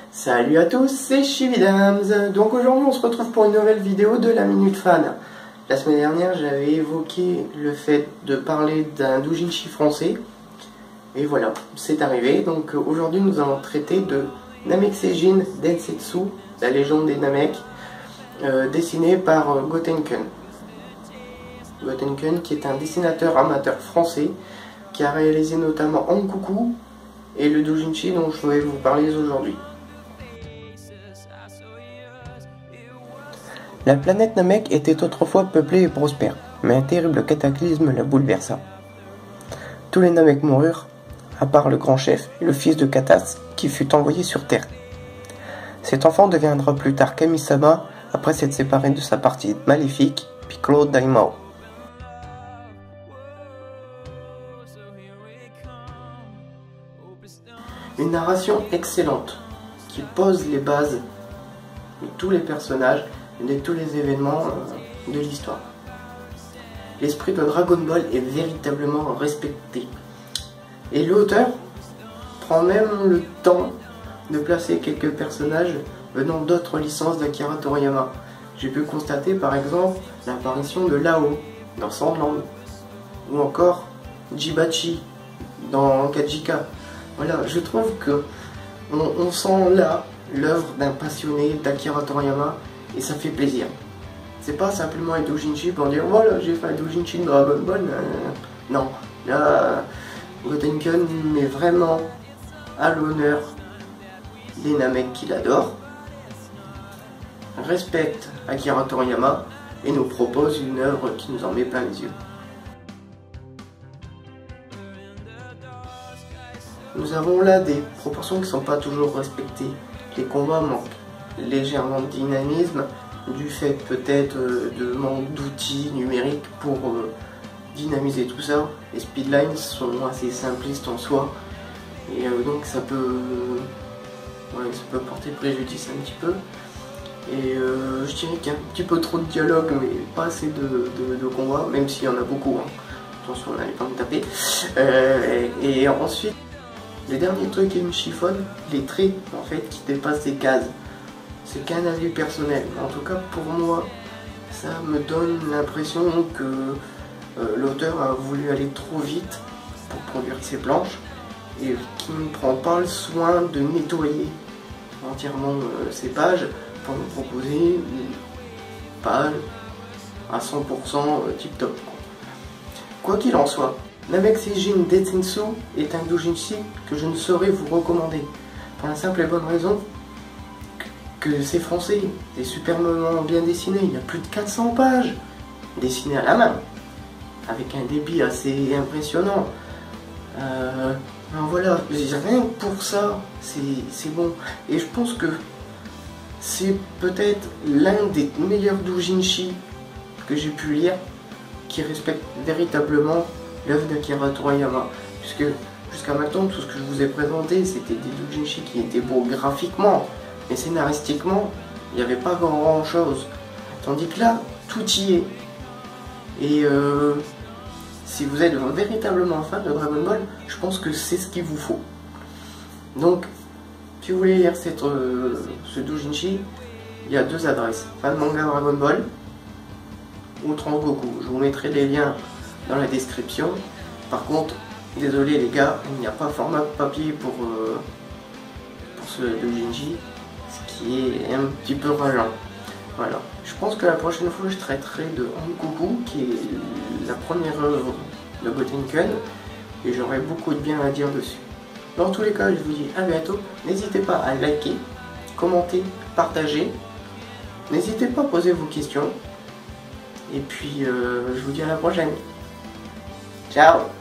Salut à tous, c'est Chividams. Donc aujourd'hui on se retrouve pour une nouvelle vidéo de la Minute Fan. La semaine dernière j'avais évoqué le fait de parler d'un doujinshi français. Et voilà, c'est arrivé. Donc aujourd'hui nous allons traiter de Namek Seijin Densetsu, la légende des Namek, dessiné par Gotenken. Gotenken qui est un dessinateur amateur français qui a réalisé notamment Ankuku et le doujinshi dont je vais vous parler aujourd'hui. La planète Namek était autrefois peuplée et prospère, mais un terrible cataclysme la bouleversa. Tous les Namek moururent, à part le grand chef et le fils de Katas, qui fut envoyé sur Terre. Cet enfant deviendra plus tard Kami-sama, après s'être séparé de sa partie maléfique, Piccolo Daimao. Une narration excellente, qui pose les bases de tous les personnages et de tous les événements de l'histoire. L'esprit de Dragon Ball est véritablement respecté. Et l'auteur prend même le temps de placer quelques personnages venant d'autres licences d'Akira Toriyama. J'ai pu constater par exemple l'apparition de Lao dans Sandland, ou encore Jibachi dans Kajika. Voilà, je trouve que on sent là l'œuvre d'un passionné d'Akira Toriyama et ça fait plaisir. C'est pas simplement un doujinshi pour dire voilà j'ai fait un doujinshi de Dragon Ball. Non, là Gotenken met vraiment à l'honneur des Namek qu'il adore, respecte Akira Toriyama et nous propose une œuvre qui nous en met plein les yeux. Nous avons là des proportions qui ne sont pas toujours respectées. Les combats manquent légèrement de dynamisme, du fait peut-être de manque d'outils numériques pour dynamiser tout ça. Les speedlines sont assez simplistes en soi, et donc ça peut porter préjudice un petit peu. Et je dirais qu'il y a un petit peu trop de dialogue, mais pas assez de combats, même s'il y en a beaucoup. Hein. Attention, on n'allait pas me taper. Et ensuite, le dernier truc qui me chiffonne, les traits en fait qui dépassent ces cases. C'est qu'un avis personnel. En tout cas pour moi, ça me donne l'impression que l'auteur a voulu aller trop vite pour produire ses planches et qu'il ne prend pas le soin de nettoyer entièrement ses pages pour nous proposer une page à 100% tip top. Quoi qu'il en soit, Namek Seijin Densetsu est un doujinshi que je ne saurais vous recommander, pour la simple et bonne raison que c'est français, c'est superbement bien dessiné, il y a plus de 400 pages dessinées à la main, avec un débit assez impressionnant. Voilà, rien que pour ça, c'est bon. Et je pense que c'est peut-être l'un des meilleurs doujinshi que j'ai pu lire, qui respecte véritablement l'œuvre d'Akira Toriyama, puisque jusqu'à maintenant tout ce que je vous ai présenté c'était des doujinshi qui étaient beaux graphiquement, mais scénaristiquement il n'y avait pas grand chose, tandis que là tout y est. Et si vous êtes véritablement fan de Dragon Ball, je pense que c'est ce qu'il vous faut. Donc si vous voulez lire ce doujinshi, il y a deux adresses: Fan Manga Dragon Ball ou Transgoku. Je vous mettrai les liens dans la description. Par contre, désolé les gars, il n'y a pas format papier pour ce doujinshi, ce qui est un petit peu rageant. Voilà. Je pense que la prochaine fois je traiterai de Ankuku, qui est la première œuvre de Gotenken, et j'aurai beaucoup de bien à dire dessus. Dans tous les cas, je vous dis à bientôt. N'hésitez pas à liker, commenter, partager. N'hésitez pas à poser vos questions. Et puis, je vous dis à la prochaine. Ciao!